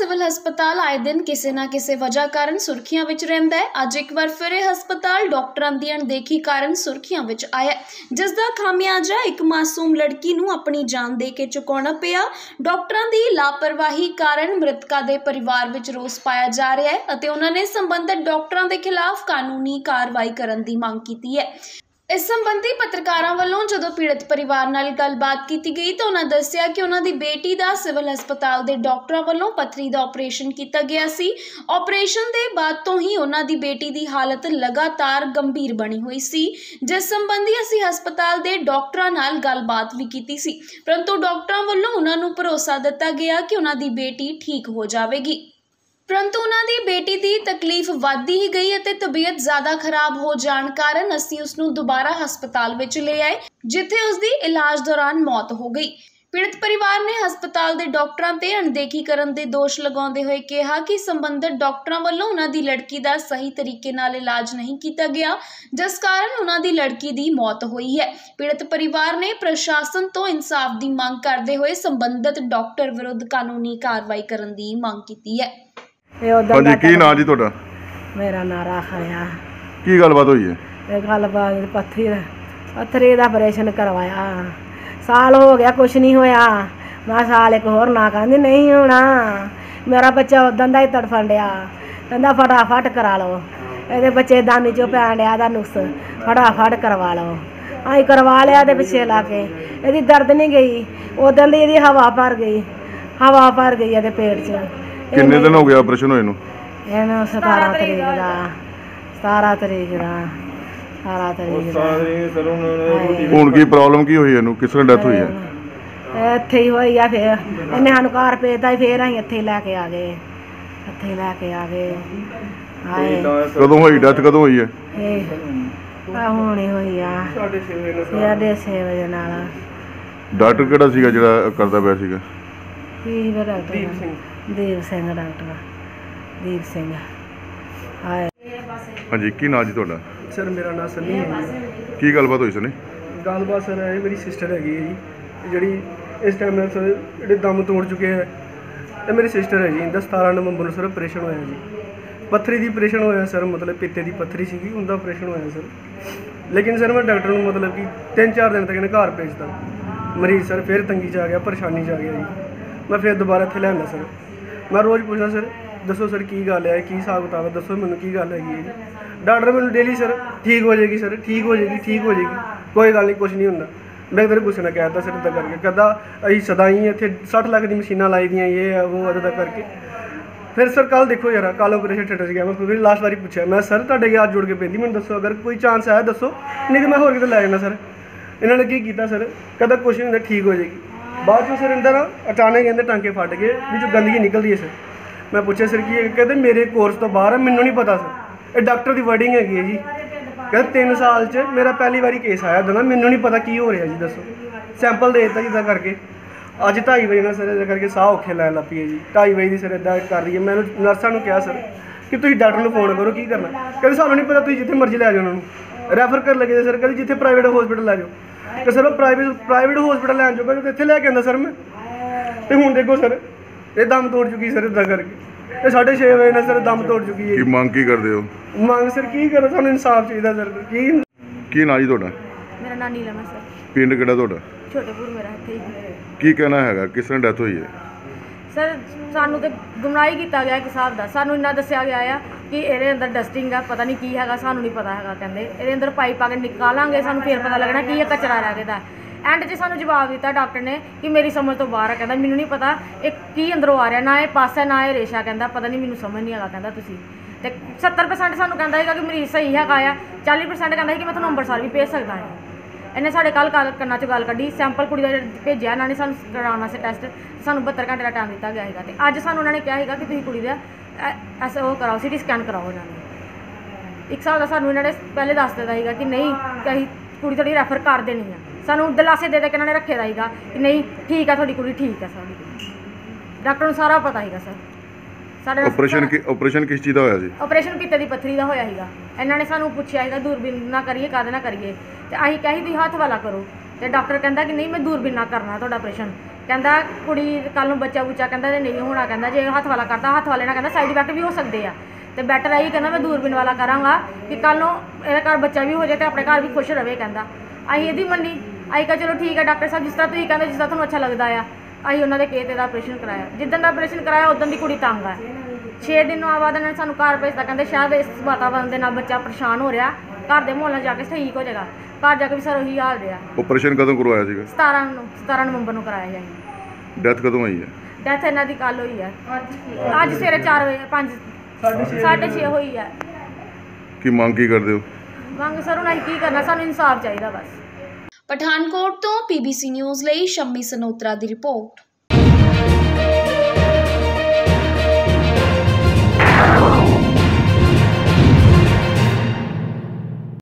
Civil हस्पताल आए दिन किसी ना किसी वजह कारण सुर्खियां विच रहिंदा है। अज एक बार फिर हस्पताल डॉक्टरां दी अणदेखी कारण सुर्खियां विच आया, जिस दा खामियाजा एक मासूम लड़की नूं अपनी जान दे के चुकाउणा पिया। डॉक्टरां दी लापरवाही कारण मृतका दे परिवार विच रोस पाया जा रहा है अते उन्हां ने संबंधित डॉक्टरां दे खिलाफ कानूनी कार्रवाई करन दी मांग कीती है। इस संबंधी पत्रकारां वालों जदों पीड़ित परिवार नाल गलबात की गई तो उन्होंने दस्सिया कि उन्होंने बेटी का सिविल हस्पताल के डॉक्टरों वालों पथरी का ऑपरेशन किया गया सी। ऑपरेशन के बाद तो ही उन्होंने बेटी की हालत लगातार गंभीर बनी हुई सी, जिस संबंधी असी हस्पताल के डॉक्टरों नाल गलबात भी की सी, परंतु डॉक्टरों वालों उन्होंने भरोसा दिता गया कि उन्होंने बेटी ठीक हो जाएगी। परंतु उन्होंने बेटी की तकलीफ वधदी ही गई और तबीयत ज्यादा खराब हो जाने कारण असी उसनूं दोबारा हस्पताल विच ले आए, जिथे उसकी इलाज दौरान मौत हो गई। पीड़ित परिवार ने हस्पताल के डॉक्टरों ते अणदेखी करन दे दोष लगाउंदे होए कहा कि संबंधित डॉक्टरों वालों उन्हां दी लड़की का सही तरीके नाल इलाज नहीं किया गया, जिस कारण उन्हां दी लड़की की मौत हुई है। पीड़ित परिवार ने प्रशासन तो इंसाफ की मांग करते हुए संबंधित डॉक्टर विरुद्ध कानूनी कार्रवाई करन दी मांग की है। हाँ जी, की नाम जी तुहाडा? मेरा नाम राखा। की गलबात हुई है? गलबात पत्थरी का ऑपरेशन करवाया, साल हो गया कुछ नहीं होया। मैं साल एक होर ना कहती नहीं होना, मेरा बच्चा उदन का ही तड़फन दिया, कहता फटाफट करा लो, ये बच्चे दानी चो पैन दिया नुक्स, फटाफट करवा लो। अं करवा लिया तो पिछे ला के यदि दर्द नहीं गई, उदन की यदि हवा भर गई ये पेट च। कितने दिन हो गया ऑपरेशन होए नूं? 17 तरीक का 17 तरीक हुण की प्रॉब्लम की हुई है? किस तरह डेथ हुई है? इत्थे ही हुई है, फिर इन्हें सानूं घर भेजता ही, फिर असीं इत्थे लैके आ गए, कदों हुई डेथ? कदों हुई है? हुण ही हुई आ 6:30 बजे नाल। डॉक्टर किहड़ा सीगा जिहड़ा करदा पिया सीगा? दीप सिंह डॉक्टर दीप सिंह। हाँ जी, की नाम जी तुहाडा? सर मेरा नाम सनी है। की गलबात हुई सनी? गलबात सर है मेरी सिस्टर हैगी है जी, जी इस टाइम में सर जो दम तोड़ चुके हैं, ये मेरी सिस्टर है जी। इनका 17 नवंबर सर ऑपरेशन होया जी, पत्थरी की ऑपरेशन होया सर, मतलब पित्ते की पत्थरी सी, उनका ऑपरेशन होया सर। लेकिन सर मैं डॉक्टर को मतलब कि 3-4 दिन तक इन्हें घर भेजता, मरीज सर फिर तंगी च आ गया, परेशानी च आ गया जी। मैं फिर दोबारा इत्थे लिआंदा सर, मैं रोज़ पूछना सर दसो सर की गल है, की हिसाब किताब है, दसो मैनू की गल हैगी है जी। डॉक्टर मैनू डेली सर ठीक हो जाएगी सर, ठीक हो जाएगी, कोई गल नहीं, कुछ नहीं होंदा। मैं तेरे गुस्से ना कहता सर इदा करके, कहता अभी सदाई इतने 60 लाख की मशीनां लाई दियाँ, ये है वो अदा करके। फिर सर कल देखो यार, कल ऑपरेशन थिएटर गया, मैं फिर लास्ट बारी पूछा, मैं सर तुहाडे हाथ जोड़ के बेनती मैनू दसो, अगर कोई चांस है दसो, नहीं तो मैं होर किते लै जाना सर। इन्होंने की किया सर, कहता कुछ नहीं होंदा, ठीक हो जाएगी। बाद में सर इनका ना अचानक कहते टांके फट गए, जो गंदगी निकलती है सर। मैं पूछा सर की, कहते मेरे कोर्स तो बाहर है, मैनू नहीं पता सर, ये डॉक्टर की वर्डिंग हैगी है जी। कहते 3 साल च मेरा पहली बारी केस आया था ना, मैनू नहीं पता की हो रहा जी, दसो। सैंपल दे दिता जिदा करके, अज 2:30 बजे ना सर इदा करके साह औखे लैन लग पई है जी। 2:30 बजे की सर इदा कर रही है। मैं नर्सा को कहा सर कि तुम डॉक्टर को फोन करो, की करना। कहते सानू नहीं पता, तुम जिथे मर्जी लै जाओ, उन्होंने रैफर कर लगे सर, कहते जिथे प्राइवेट हॉस्पिटल लै जाओ। तो सर प्राइवेट हॉस्पिटल लैन चुका तो इत्थे लैके आंदा सर मैं, तो हुण देखो सर ये दम तोड़ चुकी सर इदा करके। 6:30 बजे ना सर दम तोड़ चुकी है। मांग की करदे हो? मांग सर की करो, सानू इंसाफ चाहिए सर। की नाम जी तुहाडा? मेरा नाम नीलम है सर। पिंड किहड़ा तुहाडा? छोटेपुर मेरा इत्थे। की कहना है, किस तरह डेथ हुई है? सर सानू तो गुमराही किया गया एक हिसाब का, सानू इन्ना दस्सिया गया है कि ये अंदर डस्टिंग है, पता नहीं की है, सानू नहीं पता है। कहते ये अंदर पाइप आके निकालांगे, सानू फिर पता लगना कि यह कचरा रह गया। एंड च सानू जवाब दिता डॉक्टर ने कि मेरी समझ तो बाहर है, कहता मैनू नहीं पता एक की अंदरों आ रहा, ना ये पास है ना ये रेशा, कहता पता नहीं, मैनू समझ नहीं आगा। कहता तुसी ते 70% सानू कहता है कि मरीज सही है, 40% कहता है कि मैं तुहानू अंबरसर भी भेज सकता है। इन्हें साढ़े कल कन्ना चो गल कड्ढी, सैंपल कुड़ी का भेजा इन्होंने सानू कराने से टेस्ट, सानू 72 घंटे का टाइम दिता गया है। तो अज सानू उन्होंने कहा कि तुसीं कुड़ी दा ऐसा वो कराओ, CT स्कैन कराओ। इन्होंने एक हिसाब का सानू इन्होंने पहले दस दिता है कि नहीं कि असीं कुड़ी थोड़ी रैफर कर देनी है, सानू दिलासे दे के इन्होंने रखे दा है कि नहीं ठीक है, थोड़ी कुड़ी ठीक है। साड़ी डॉक्टर को सारा पता है सर। ऑपरेशन किस चीज़ का होया जी? ऑपरेशन पित्ते की पत्थरी का होया है। इन्होंने सानू पूछा है दूरबीन ना करिए, कद ना करिए, तो असीं कही भी हाथ वाला करो, तो डॉक्टर कहता कि नहीं मैं दूरबीन ना करना तुहाडा ऑपरेशन। ਕਹਿੰਦਾ ਕੁੜੀ ਕੱਲ੍ਹ ਨੂੰ ਬੱਚਾ ਬੁੱਚਾ ਕਹਿੰਦਾ ਜੇ ਨਹੀਂ ਹੋਣਾ, ਕਹਿੰਦਾ ਜੇ ਹੱਥ ਵਾਲਾ ਕਰਤਾ ਹੱਥ ਵਾਲੇ ਨਾਲ ਕਹਿੰਦਾ ਸਾਈਡ ਇਫੈਕਟ ਵੀ ਹੋ ਸਕਦੇ ਆ, ਤੇ ਬੈਟਰ ਇਹੀ ਕਹਿੰਦਾ ਮੈਂ ਦੂਰਬੀਨ ਵਾਲਾ ਕਰਾਂਗਾ ਕਿ ਕੱਲ੍ਹ ਨੂੰ ਇਹਦੇ ਘਰ ਬੱਚਾ ਵੀ ਹੋ ਜਾਏ ਤੇ ਆਪਣੇ ਘਰ ਵੀ ਖੁਸ਼ ਰਵੇ। ਕਹਿੰਦਾ ਅਸੀਂ ਇਹਦੀ ਮੰਨੀ, ਅਸੀਂ ਕਿਹਾ ਚਲੋ ਠੀਕ ਹੈ ਡਾਕਟਰ ਸਾਹਿਬ, ਜਿਸ ਤਰ੍ਹਾਂ ਤੁਸੀਂ ਕਹਿੰਦੇ, ਜਿਸ ਤਰ੍ਹਾਂ ਤੁਹਾਨੂੰ ਅੱਛਾ ਲੱਗਦਾ ਆ। ਅਸੀਂ ਉਹਨਾਂ ਦੇ ਕਹੇ 'ਤੇ ਦਾ ਆਪਰੇਸ਼ਨ ਕਰਾਇਆ। ਜਿੱਦਣ ਦਾ ਆਪਰੇਸ਼ਨ ਕਰਾਇਆ ਉਦੋਂ ਦੀ ਕੁੜੀ ਤੰਗ ਆ। 6 ਦਿਨਾਂ ਬਾਅਦ ਇਹਨਾਂ ਨੇ ਸਾਨੂੰ ਘਰ ਭੇਜਤਾ, ਕਹਿੰਦੇ ਸ਼ਾਇਦ ਇਸ ਵਾਤਾਵਰਨ ਦੇ ਨਾਲ ਬੱਚਾ ਪਰੇਸ਼ਾਨ ਹੋ ਰਿਹਾ, ਘਰ ਦੇ ਮਾਹੌਲ ਨਾਲ ਜਾ ਕੇ ਠੀਕ ਹੋ ਜਾਏਗਾ। ਘਰ ਜਾ ਕੇ ਵੀ ਸਰ ਉਹੀ ਹਾਲ ਰਿਹਾ। ਆਪਰੇਸ਼ਨ ਕਦੋਂ ਕਰਵਾਇਆ ਸੀਗਾ? 17 ਨਵੰਬਰ ਨੂੰ ਕਰਾਇਆ ਜੀ। ਡੈਥ ਕਦੋਂ ਹੋਈ ਹੈ? ਡੈਥ ਇਹਨਾਂ ਦੀ ਕੱਲ੍ਹ ਹੋਈ ਹੈ, ਅੱਜ ਸਵੇਰੇ 4 ਵਜੇ 5:30 ਹੋਈ ਹੈ। ਕੀ ਮੰਗ ਕੀ ਕਰਦੇ ਹੋ? ਮੰਗ ਸਰ ਹੁਣ ਅਸੀਂ ਕੀ ਕਰਨਾ, ਸਾਨੂੰ ਇਨਸਾਫ ਚਾਹੀਦਾ ਬਸ। ਪਠਾਨਕੋਟ ਤੋਂ PBC ਨਿਊਜ਼ ਲਈ ਸ਼ੰਮੀ ਸਨੋਤਰਾ ਦੀ ਰਿਪੋਰਟ।